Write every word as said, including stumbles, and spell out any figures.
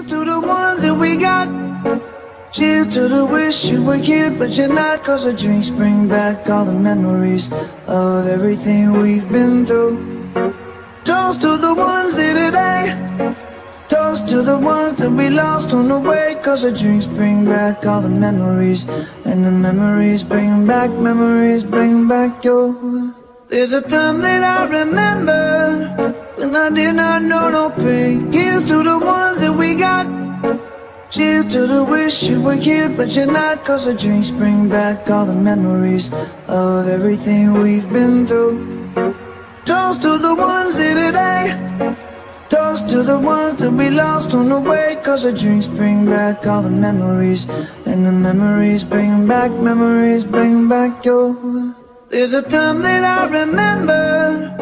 to the ones that we got. Cheers to the wish you were here but you're not. Cause the drinks bring back all the memories of everything we've been through. Toast to the ones that today. Toast to the ones that we lost on the way. Cause the drinks bring back all the memories, and the memories bring back, memories bring back your. There's a time that I remember when I did not know no pain. Here's to the ones that we got. Cheers to the wish you were here but you're not. Cause the drinks bring back all the memories of everything we've been through. Toast to the ones that today. Toast to the ones that we lost on the way. Cause the drinks bring back all the memories, and the memories bring back, memories bring back your. There's a time that I remember